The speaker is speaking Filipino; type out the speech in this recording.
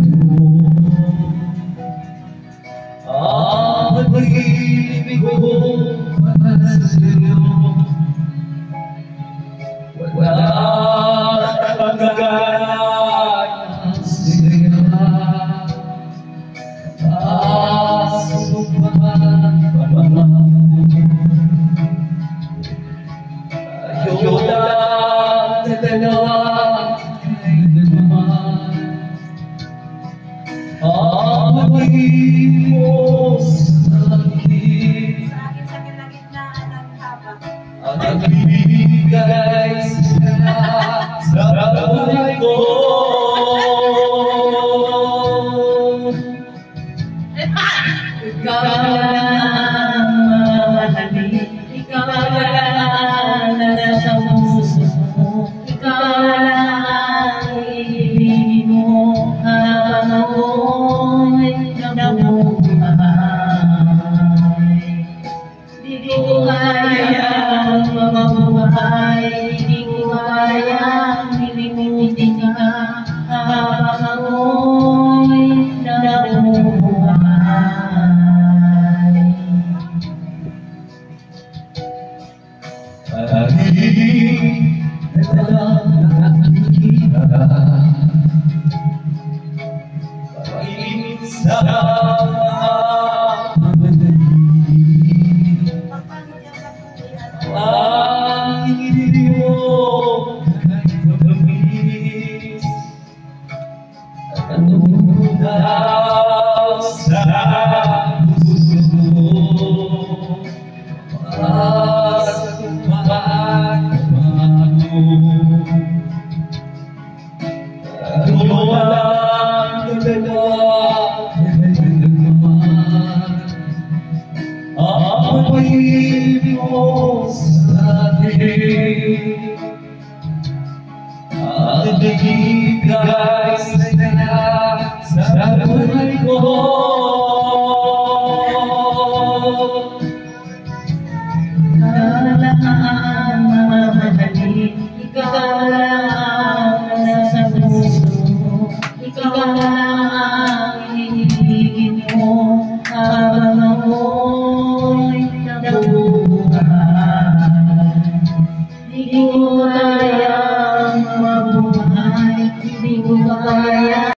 Ang pag-ibig ko para sa'yo, wala kang gagana sa'yo. Ayaw lang na dalawa kahit naman ang pag-ibig mo sa akin. Ang nagbibigay sa buhay ko. Ikaw lang mamahalin, ikaw lang nasa puso mo, ikaw lang ibigin mo habang ako'y nabubuhay. Di ko kayang mabuhay, di ko kayang nilimutin ka habang ako'y nabubuhay. Pag-ibig na lang nakikita, pag-ibig sa mga madali. Ang ibig mo kahit mabilis, natutulaw sa puso mo. Walang dalawa naman ang pag-ibig mo sa akin. Ang nagbibigay sa buhay ko. Ikaw lang ang mamahalin, ikaw lang nasa puso mo, ikaw lang ang ibigin mo habang